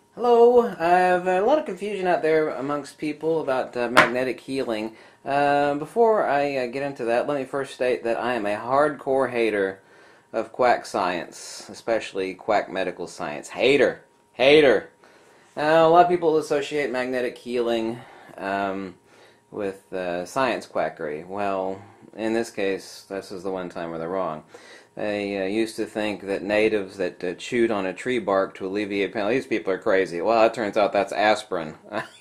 Hello, I have a lot of confusion out there amongst people about magnetic healing. Before I get into that, let me first state that I am a hardcore hater of quack science, especially quack medical science. Hater! Hater! A lot of people associate magnetic healing with science quackery. Well, in this case, this is the one time where they're wrong. They used to think that natives that chewed on a tree bark to alleviate pain. These people are crazy. Well, it turns out that's aspirin.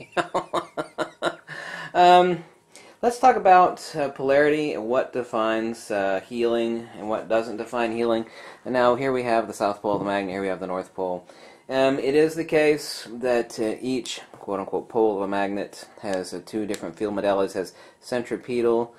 um, let's talk about polarity and what defines healing and what doesn't define healing. And now here we have the South Pole of the magnet. Here we have the North Pole. It is the case that each quote-unquote pole of a magnet has two different field modalities. It has centripetal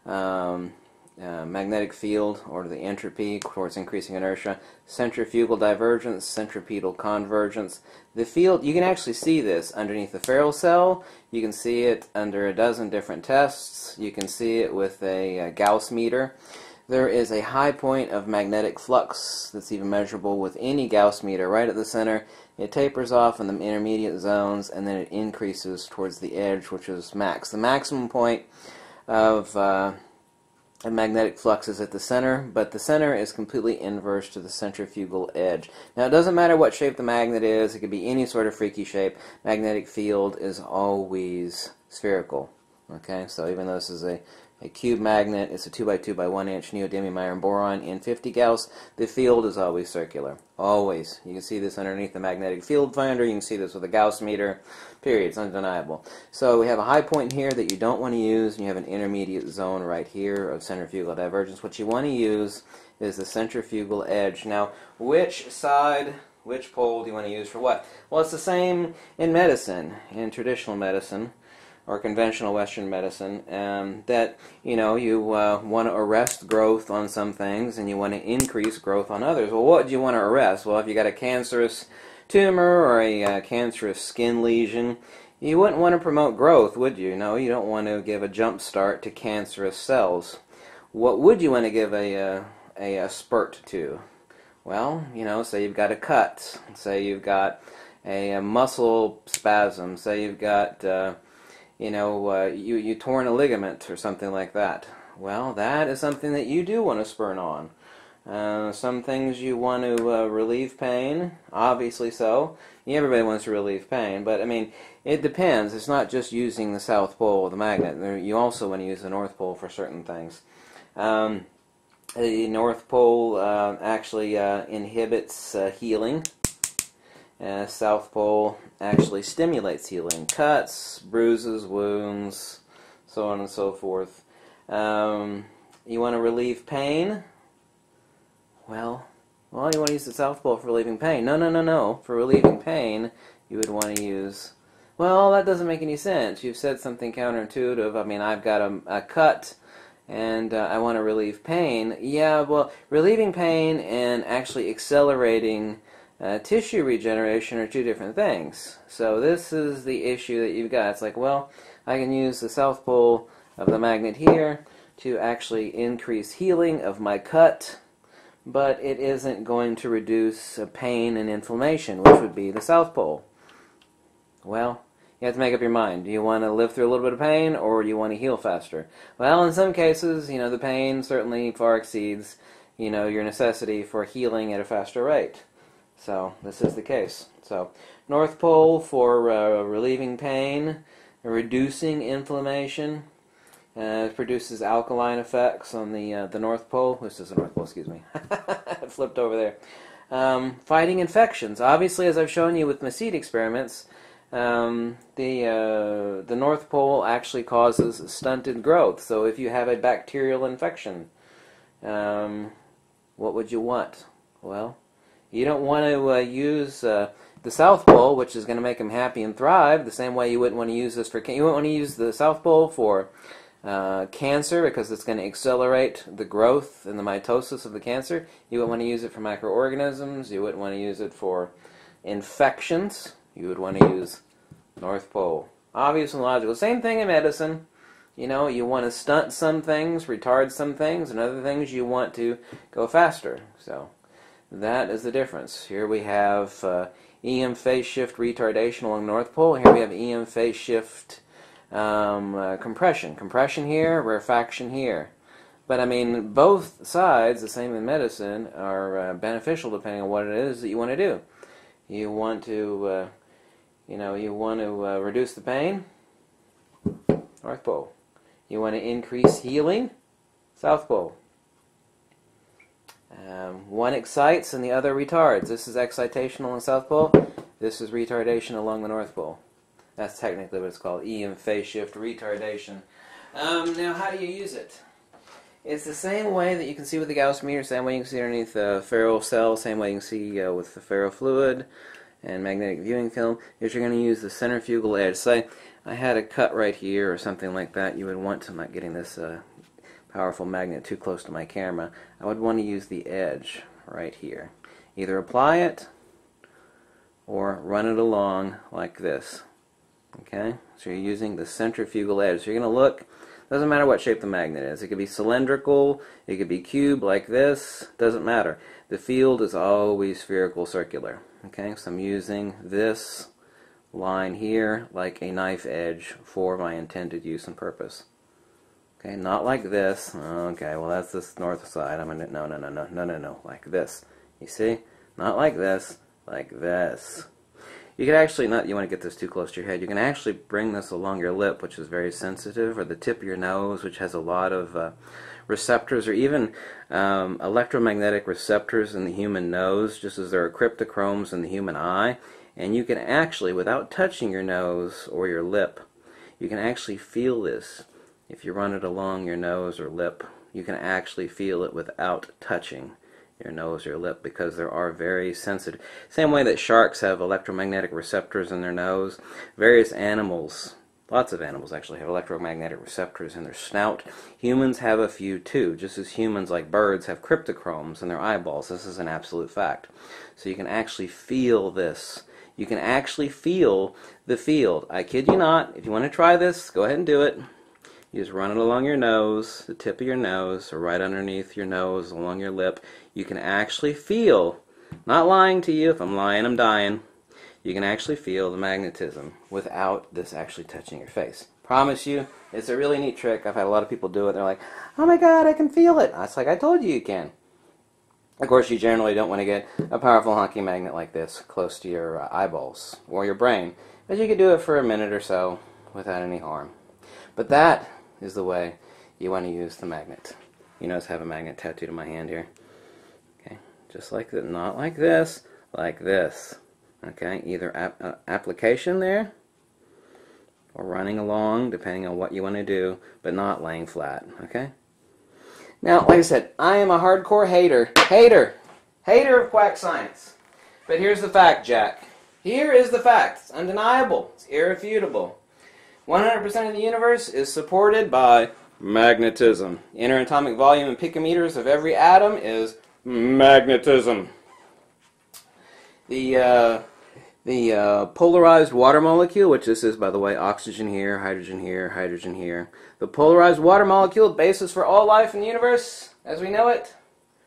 magnetic field, or the entropy towards increasing inertia, centrifugal divergence, centripetal convergence. The field, you can actually see this underneath the ferrule cell. You can see it under a dozen different tests. You can see it with a Gauss meter. There is a high point of magnetic flux that's even measurable with any Gauss meter right at the center. It tapers off in the intermediate zones, and then it increases towards the edge, which is max. The maximum point of magnetic flux is at the center, but the center is completely inverse to the centrifugal edge. Now, it doesn't matter what shape the magnet is. It could be any sort of freaky shape. Magnetic field is always spherical. Okay, so even though this is a cube magnet, it's a 2 by 2 by 1 inch neodymium iron boron in 50 Gauss, the field is always circular. Always. You can see this underneath the magnetic field finder. You can see this with a Gauss meter. Period. It's undeniable. So we have a high point here that you don't want to use, and you have an intermediate zone right here of centrifugal divergence. What you want to use is the centrifugal edge. Now, which side, which pole do you want to use for what? Well, it's the same in medicine, in traditional medicine, or conventional Western medicine, that you want to arrest growth on some things and you want to increase growth on others. Well, what do you want to arrest? Well, if you got a cancerous tumor or a cancerous skin lesion, you wouldn't want to promote growth, would you? No, you don't want to give a jump start to cancerous cells. What would you want to give a spurt to? Well, say you've got a cut, say you've got a muscle spasm, say you've got you torn a ligament or something like that. Well, that is something that you do want to spurn on. Some things you want to relieve pain, obviously so. Everybody wants to relieve pain, but I mean, it depends. It's not just using the South Pole of the magnet. You also want to use the North Pole for certain things. The North Pole actually inhibits healing. South Pole actually stimulates healing. Cuts, bruises, wounds, so on and so forth. You want to relieve pain? Well, you want to use the South Pole for relieving pain. No. For relieving pain, you would want to use... Well, that doesn't make any sense. You've said something counterintuitive. I mean, I've got a cut, and I want to relieve pain. Yeah, well, relieving pain and actually accelerating tissue regeneration are two different things. So this is the issue that you've got. It's like, well, I can use the South Pole of the magnet here to actually increase healing of my cut, but it isn't going to reduce pain and inflammation, which would be the South Pole. Well, you have to make up your mind. Do you want to live through a little bit of pain, or do you want to heal faster? Well, in some cases, the pain certainly far exceeds, your necessity for healing at a faster rate. So this is the case. So North Pole for relieving pain, reducing inflammation. It produces alkaline effects on the North Pole. This is the North Pole, excuse me. It flipped over there. Fighting infections. Obviously, as I've shown you with my seed experiments, the North Pole actually causes stunted growth. So if you have a bacterial infection, what would you want? Well, you don't want to use the South Pole, which is going to make them happy and thrive, the same way you wouldn't want to use this for... You wouldn't want to use the South Pole for cancer, because it's going to accelerate the growth and the mitosis of the cancer. You wouldn't want to use it for microorganisms. You wouldn't want to use it for infections. You would want to use North Pole. Obvious and logical. Same thing in medicine. You want to stunt some things, retard some things, and other things you want to go faster. So that is the difference. Here we have EM phase shift retardation along the North Pole. Here we have EM phase shift compression. Compression here, rarefaction here. But I mean, both sides, the same in medicine, are beneficial depending on what it is that you want to do. You want to, reduce the pain, North Pole. You want to increase healing, South Pole. One excites and the other retards. This is excitation along the South Pole. This is retardation along the North Pole. That's technically what it's called, EM phase shift retardation. Now, how do you use it? It's the same way that you can see with the Gauss meter, same way you can see underneath the ferro cell, same way you can see with the ferrofluid and magnetic viewing film, is you're going to use the centrifugal edge. Say I had a cut right here or something like that, you would want to, I'm not getting this powerful magnet too close to my camera, I would want to use the edge right here. Either apply it or run it along like this. Okay, so you're using the centrifugal edge. So you're going to look, doesn't matter what shape the magnet is. It could be cylindrical, it could be cube like this, doesn't matter. The field is always spherical circular. Okay, so I'm using this line here like a knife edge for my intended use and purpose. Okay, not like this. Okay, well that's this north side. I'm gonna no, like this. You see? Not like this, like this. You can actually not, you want to get this too close to your head, you can actually bring this along your lip, which is very sensitive, or the tip of your nose, which has a lot of receptors, or even electromagnetic receptors in the human nose, just as there are cryptochromes in the human eye. And you can actually, without touching your nose or your lip, you can actually feel this. If you run it along your nose or lip, you can actually feel it without touching your nose or your lip, because there are very sensitive. Same way that sharks have electromagnetic receptors in their nose, various animals, lots of animals actually have electromagnetic receptors in their snout. Humans have a few too, just as humans, like birds, have cryptochromes in their eyeballs. This is an absolute fact. So you can actually feel this. You can actually feel the field. I kid you not. If you want to try this, go ahead and do it. You just run it along your nose, the tip of your nose, or right underneath your nose, along your lip. You can actually feel, not lying to you, if I'm lying, I'm dying. You can actually feel the magnetism without this actually touching your face. Promise you, it's a really neat trick. I've had a lot of people do it. They're like, oh my God, I can feel it. It's like, I told you can. Of course, you generally don't want to get a powerful honking magnet like this close to your eyeballs or your brain. But you can do it for a minute or so without any harm. But that is the way you want to use the magnet. You notice I have a magnet tattooed on my hand here. Okay, just like that, not like this, like this. Okay, either application there or running along, depending on what you want to do, but not laying flat. Okay. Now, like I said, I am a hardcore hater of quack science. But here's the fact, Jack. Here is the fact. It's undeniable. It's irrefutable. 100% of the universe is supported by magnetism. Inner atomic volume in picometers of every atom is magnetism. The polarized water molecule, which this is, by the way, oxygen here, hydrogen here, hydrogen here. The polarized water molecule, basis for all life in the universe, as we know it,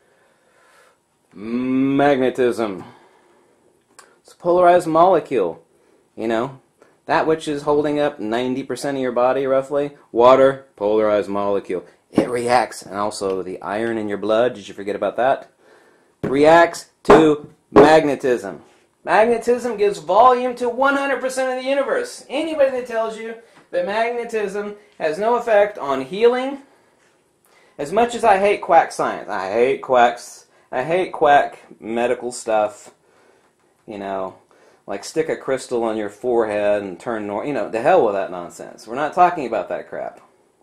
magnetism. It's a polarized molecule, you know. That which is holding up 90% of your body, roughly, water, polarized molecule. It reacts, and also the iron in your blood, did you forget about that? Reacts to magnetism. Magnetism gives volume to 100% of the universe. Anybody that tells you that magnetism has no effect on healing, as much as I hate quack science, I hate quacks, I hate quack medical stuff, you know, like stick a crystal on your forehead and turn north. You know, the hell with that nonsense. We're not talking about that crap.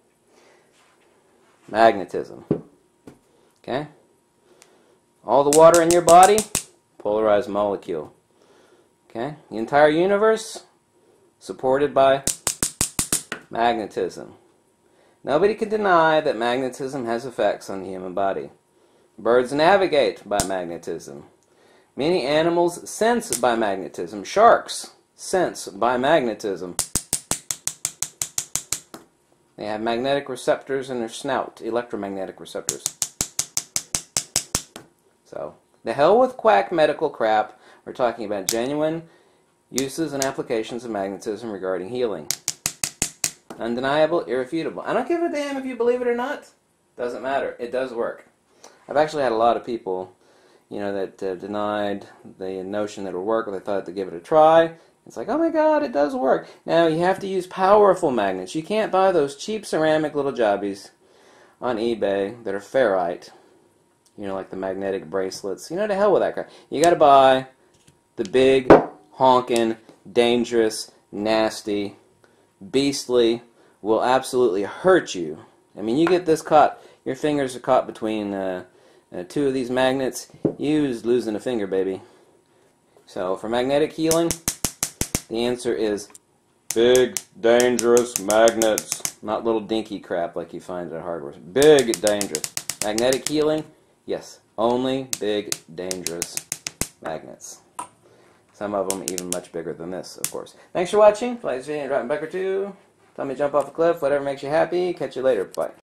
Magnetism. Okay? All the water in your body, polarized molecule. Okay? The entire universe, supported by magnetism. Nobody can deny that magnetism has effects on the human body. Birds navigate by magnetism. Many animals sense by magnetism. Sharks sense by magnetism. They have magnetic receptors in their snout, electromagnetic receptors. So, the hell with quack medical crap. We're talking about genuine uses and applications of magnetism regarding healing. Undeniable, irrefutable. I don't give a damn if you believe it or not. Doesn't matter. It does work. I've actually had a lot of people, that denied the notion that it would work, but they thought they'd give it a try. It's like, oh my God, it does work. Now, you have to use powerful magnets. You can't buy those cheap ceramic little jobbies on eBay that are ferrite. Like the magnetic bracelets. To hell with that crap. You got to buy the big, honking, dangerous, nasty, beastly, will absolutely hurt you. I mean, you get this caught, your fingers are caught between two of these magnets, you's losing a finger, baby. So, for magnetic healing, the answer is big, dangerous magnets. Not little dinky crap like you find at hardware. Big, dangerous. Magnetic healing, yes, only big, dangerous magnets. Some of them even much bigger than this, of course. Thanks for watching. If you like this video, drop a buck or two. Tell me to jump off a cliff, whatever makes you happy. Catch you later. Bye.